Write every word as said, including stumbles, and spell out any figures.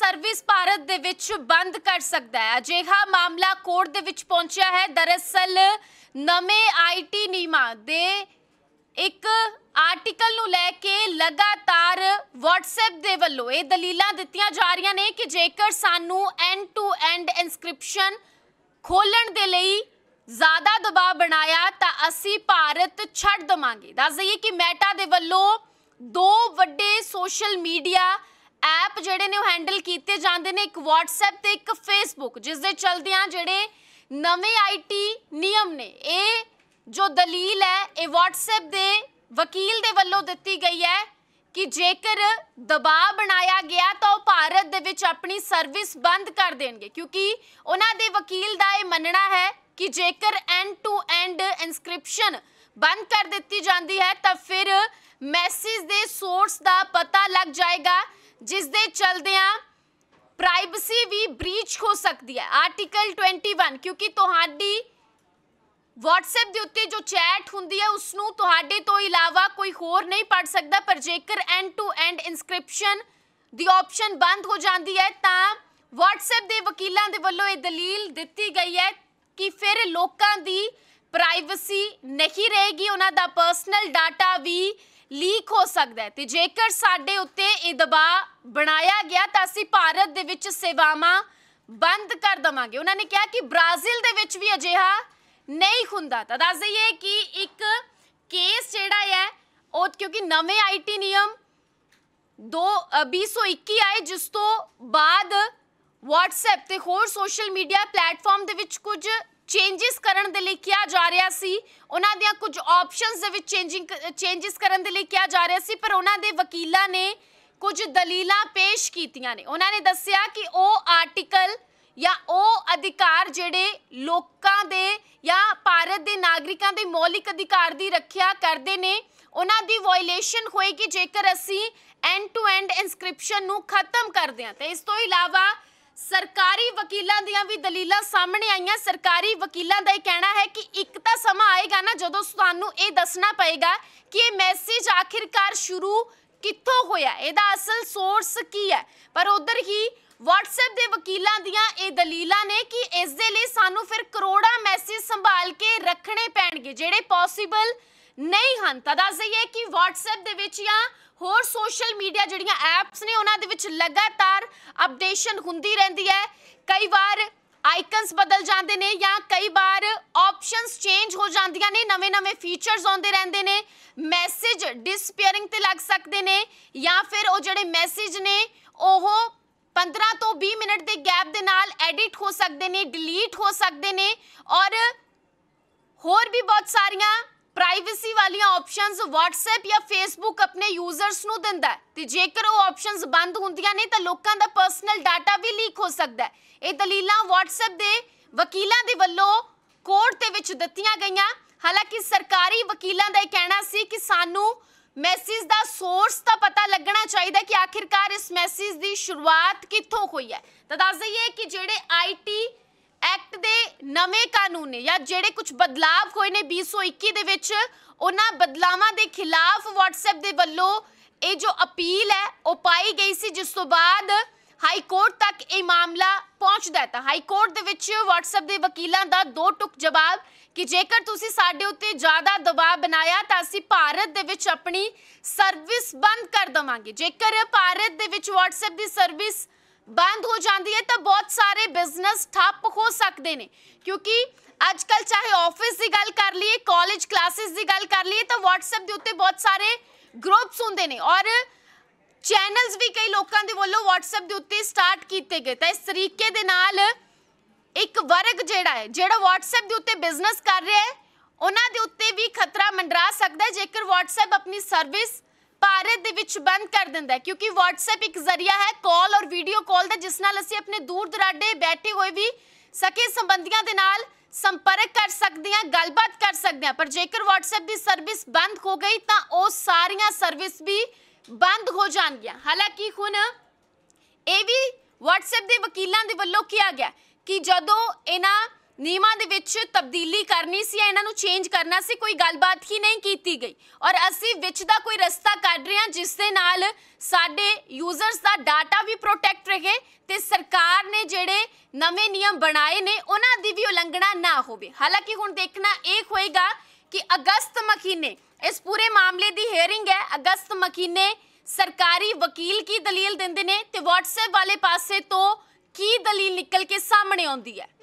Service Bharat दे विच बंद कर सकता है। अजिहा मामला कोर्ट दे विच पहुंचा है। दरअसल नवे आई टी नियमां दे एक आर्टिकल नूं लैके लगातार व्हाट्सएप दे वल्लों ये दलीलां दित्तियां जा रहीआं ने कि जेकर सानू एंड टू एंड इंस्क्रिप्शन खोलण दे लई ज़्यादा दबाव बनाया तां असीं भारत छड्ड देवांगे। दस दईए कि मैटा दे वल्लों दो वड्डे सोशल मीडिया ऐप जिहड़े ने हैंडल कीते जांदे ने, एक व्हाट्सएप ते एक फेसबुक, जिस दे चलदियां जिहड़े नवे आई टी नियम ने ये जो दलील है ये व्हाट्सएप दे वकील दे वल्लों दित्ती गई है कि जेकर दबाव बनाया गया तो भारत दे विच अपनी सर्विस बंद कर देंगे, क्योंकि उन्हां दे वकील दा ये मनना है कि जेकर एंड टू एंड इंस्क्रिप्शन बंद कर दित्ती जाती है तो फिर मैसेज दे सोर्स का पता लग जाएगा, जिस दे चलदियां प्राइवेसी भी ब्रीच हो सकती है। आर्टिकल इक्कीस, क्योंकि तुहाडी व्हाट्सएप दे उत्ते जो चैट हुंदी है उसनूं तुहाडे तो इलावा कोई होर नहीं पढ़ सकता, पर जेकर एंड टू एंड इंस्क्रिप्शन दी ऑप्शन बंद हो जाती है तो व्हाट्सएप दे वकीलों के वल्लों ये दलील दित्ती गई है कि फिर लोकां दी प्राइवेसी नहीं रहेगी, उन्हां दा पर्सनल डाटा भी लीक हो सकता है। तो जेकर साडे उत्ते ये दबाव बनाया गया तो असीं भारत दे विच सेवावां बंद कर देवांगे। उन्होंने कहा कि ब्राज़ील दे विच भी अजिहा नहीं हुंदा। तो दस दईए कि एक केस जिहड़ा है वो, क्योंकि नवे आई टी नियम दो बीस सौ इक्की आए, जिस तो बाद व्हाट्सएप ते होर सोशल मीडिया प्लेटफॉर्म दे विच कुछ चेंजिस करन दे लई किया जा रहा सी, उन्हां दियां कुछ ऑप्शनस दे विच चेंजिंग चेंजिस करन दे लई किया जा रहा सी, पर उन्हां दे वकीलां ने कुछ दलीलां पेश कीतियां ने। उन्हां ने दस्सिया कि वो आर्टिकल या वो अधिकार जिहड़े लोकां दे या भारत दे नागरिकां दे मौलिक अधिकार दी रखिया करदे ने, उन्हां दी वायलेशन होएगी जेकर असीं एंड टू एंड इंस्क्रिप्शन नूं खत्म करदे हां। ते इस तो इलावा सरकारी वकीलों दियां भी दलीलां सामने आईयां। सरकारी वकीलों का यह कहना है कि एक तो समा आएगा ना जदों सानूं ये दसना पएगा कि ये मैसेज आखिरकार शुरू कित्थों होया, इहदा असल सोर्स की है। पर उधर ही व्हाट्सएप के वकीलों दियां ये दलीलां ने कि इस दे लई सानूं फिर करोड़ां मैसेज संभाल के रखने पैणगे जिहड़े पॉसीबल नहीं हन। तां दस दईए कि व्हाट्सएप दे विच या होर सोशल मीडिया जिहड़ियां ऐप्स ने उन्हां दे विच लगातार अपडेशन हुंदी रहिंदी है। कई बार आइकन्स बदल जाते हैं या कई बार ऑप्शनस चेंज हो जांदियां ने, नवे नवे फीचर्स आउंदे रहिंदे ने, मैसेज डिसअपीयरिंग ते लग सकते हैं या फिर वो जिहड़े मैसेज ने ओह पंद्रह तो बीस मिनट के गैप दे नाल एडिट हो सकते हैं, डिलीट हो सकते हैं और होर भी बहुत सारियां प्राइवेसी वाली ऑप्शनस व्हाट्सएप या फेसबुक अपने यूजर्स नूं दिंदा है। ते जेकर वो ऑप्शनस बंद होंदियां ने तो लोकां दा पर्सनल डाटा भी लीक हो सकता है। ये दलीलां व्हाट्सएप दे वकीलां दे वल्लों कोर्ट दे विच दित्तियां गईयां। हालांकि सरकारी वकीलां दा कहना सी कि सानू मैसेज दा सोर्स दा पता लगना चाहिए कि आखिरकार इस मैसेज दी शुरुआत कित्थों हुई है। तो दस दईए कि जिहड़े आई टी एक्ट दे नवे कानून ने या जिहड़े कुछ बदलाव होए ने बीस सौ इक्की दे विच, उन्हां बदलावां दे खिलाफ व्हाट्सएप दे वल्लों ये जो अपील है वो पाई गई सी, जिस तो बाद हाई कोर्ट तक ये मामला पहुंचदा है। तां हाई कोर्ट दे विच व्हाट्सएप दे वकीलां दा दो टुक जवाब कि जेकर तुसीं साडे उत्ते ज़्यादा दबाव बनाया तो असीं भारत दे विच अपनी सर्विस बंद कर देवांगे। जेकर भारत दे विच व्हाट्सएप दी सर्विस बंद हो जाती है तो बहुत सारे बिजनेस ठप हो सकते हैं, क्योंकि अजकल चाहे ऑफिस की गल कर लीए, कॉलेज क्लासेस की गल कर लीए तो व्हाट्सएप के उत्ते बहुत सारे ग्रुप्स होंदे ने और चैनल्स भी कई लोगों के वल्लों व्हाट्सएप के उत्ते स्टार्ट किए गए। तो इस तरीके दे नाल एक वर्ग जिहड़ा है जिहड़ा व्हाट्सएप के उत्ते बिजनेस कर रहा है उन्हां दे उत्ते भी खतरा मंडरा सकता है जेकर व्हाट्सएप अपनी सर्विस भारत दे विच बंद कर दिंदा है, क्योंकि व्हाट्सएप एक जरिया है कॉल और वीडियो कॉल का जिस नाल असीं अपने दूर दराडे बैठे हुए भी सके संबंधियों के नाल संपर्क कर सकते हैं, गलबात कर सकते हैं। पर जेकर व्हाट्सएप की सर्विस बंद हो गई तो वो सारियां सर्विस भी बंद हो जाएंगियां। हालांकि हुण ये भी व्हाट्सएप के वकीलों के वल्लों किया गया कि जदों इन्हां ਨਿਯਮਾਂ ਦੇ ਵਿੱਚ ਤਬਦੀਲੀ ਕਰਨੀ ਸੀ, ਇਹਨਾਂ ਨੂੰ ਚੇਂਜ ਕਰਨਾ ਸੀ, ਕੋਈ ਗੱਲਬਾਤ ਹੀ ਨਹੀਂ ਕੀਤੀ ਗਈ ਔਰ ਅਸੀਂ ਵਿੱਚ ਦਾ ਕੋਈ ਰਸਤਾ ਕੱਢ ਰਹੇ ਹਾਂ ਜਿਸ ਦੇ ਨਾਲ ਸਾਡੇ ਯੂਜ਼ਰਸ ਦਾ ਡਾਟਾ ਵੀ ਪ੍ਰੋਟੈਕਟ ਰਹੇ ਤੇ ਸਰਕਾਰ ਨੇ ਜਿਹੜੇ ਨਵੇਂ ਨਿਯਮ ਬਣਾਏ ਨੇ ਉਹਨਾਂ ਦੀ ਵੀ ਉਲੰਘਣਾ ਨਾ ਹੋਵੇ। ਹਾਲਾਂਕਿ ਹੁਣ ਦੇਖਣਾ ਇਹ ਹੋਏਗਾ ਕਿ ਅਗਸਤ ਮਹੀਨੇ ਇਸ ਪੂਰੇ ਮਾਮਲੇ ਦੀ ਹੀਅਰਿੰਗ ਹੈ। ਅਗਸਤ ਮਹੀਨੇ ਸਰਕਾਰੀ ਵਕੀਲ ਕੀ ਦਲੀਲ ਦਿੰਦੇ ਨੇ ਤੇ WhatsApp ਵਾਲੇ ਪਾਸੇ ਤੋਂ ਕੀ ਦਲੀਲ ਨਿਕਲ ਕੇ ਸਾਹਮਣੇ ਆਉਂਦੀ ਹੈ।